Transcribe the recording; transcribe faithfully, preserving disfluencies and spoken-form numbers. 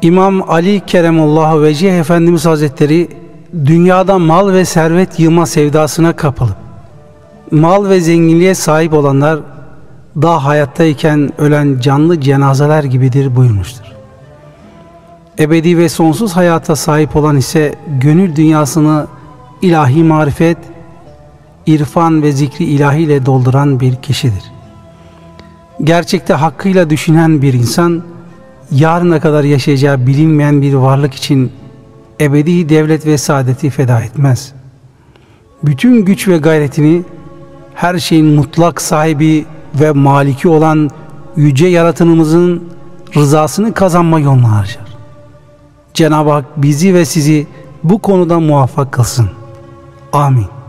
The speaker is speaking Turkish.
İmam Ali Keremullahu Vecih Efendimiz Hazretleri dünyada mal ve servet yığma sevdasına kapılıp mal ve zenginliğe sahip olanlar daha hayattayken ölen canlı cenazeler gibidir buyurmuştur. Ebedi ve sonsuz hayata sahip olan ise gönül dünyasını ilahi marifet, irfan ve zikri ilahi ile dolduran bir kişidir. Gerçekte hakkıyla düşünen bir insan, yarına kadar yaşayacağı bilinmeyen bir varlık için ebedi devlet ve saadeti feda etmez. Bütün güç ve gayretini her şeyin mutlak sahibi ve maliki olan yüce yaratınımızın rızasını kazanma yoluna harcar. Cenab-ı Hak bizi ve sizi bu konuda muvaffak kılsın. Amin.